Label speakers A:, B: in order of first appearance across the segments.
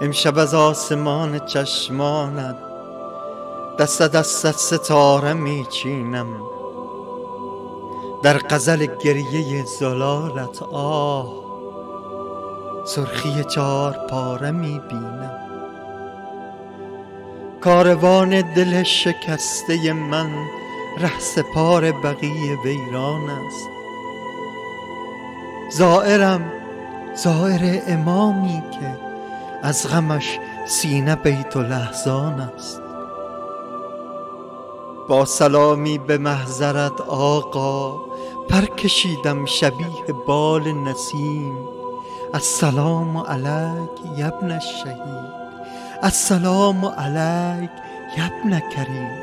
A: امشب از آسمان چشمانت دست دست ستاره میچینم، در غزل گریه زلالت آه سرخی چار پاره میبینم. کاروان دل شکسته من رهسپار بقیه ویران است. زائر امامی که از غمش سینه بیت الاحزان است. با سلامی به محضرت آقا پر کشیدم شبیه بال نسیم. السلام علیک یابن الشهید، السلام علیک یابن کریم.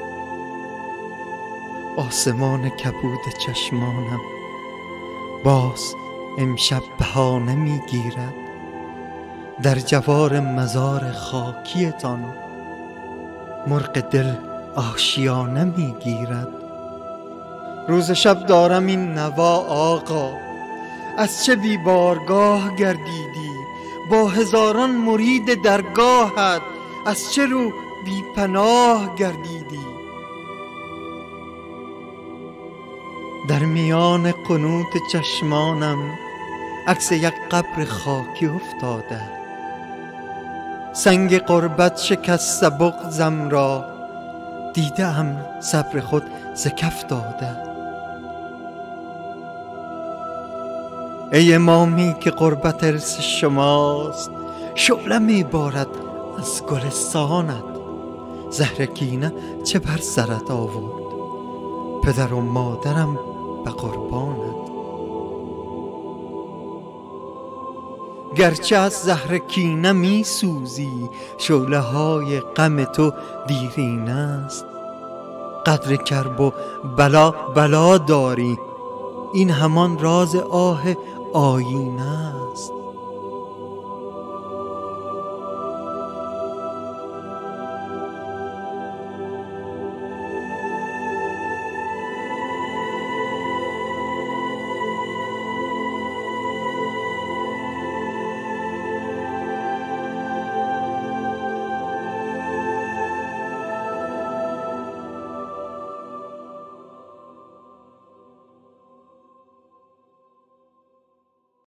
A: آسمان کبود چشمانم باز امشب بهانه میگیرد، در جوار مزار خاکیتان مرغ دل آشیانه میگیرد. روز شب دارم این نوا آقا، از چه بی بارگاه گردیدی؟ با هزاران مرید درگاهت از چه رو بی پناه گردیدی؟ در میان قنوت چشمانم عکس یک قبر خاکی افتاده، سنگ غربت شکسته بغضم را، دیدم صبر خود ز کف داده. ای امامی که غربت ارث شماست، شعله میبارد از گلستانت. زهر کینه چه بر سرت آورد؟ پدر و مادرم به قربانت. گرچه از زهر کینه می سوزی، شعله های غم تو دیرین است. قدر کرب و بلا داری، این همان راز آه آیینه است.